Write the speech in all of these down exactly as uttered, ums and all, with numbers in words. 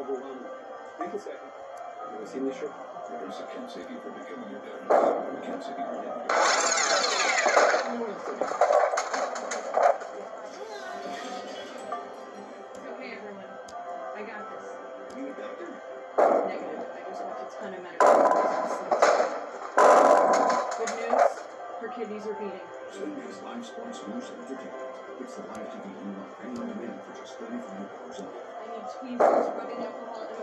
overwhelming. Think a second. Have you ever seen this show? There's a can't save you from becoming your dad. We can't save you from living your dad. No one's doing it. It's okay, everyone. I got this. Are you a doctor? Negative. I just watch a ton of medical videos. Good news. Her kidneys are beating. Sundays live sports news and entertainment. It's the live T V you love and on demand for just thirty-five dollars a month. I need tweezers, rubbing alcohol, and a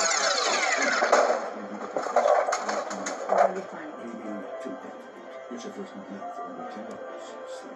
We're gonna be fine. Maybe two things. It's your first month now for only ten dollars. Sleep.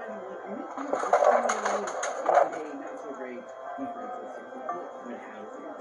Defense was sixty-four, went out.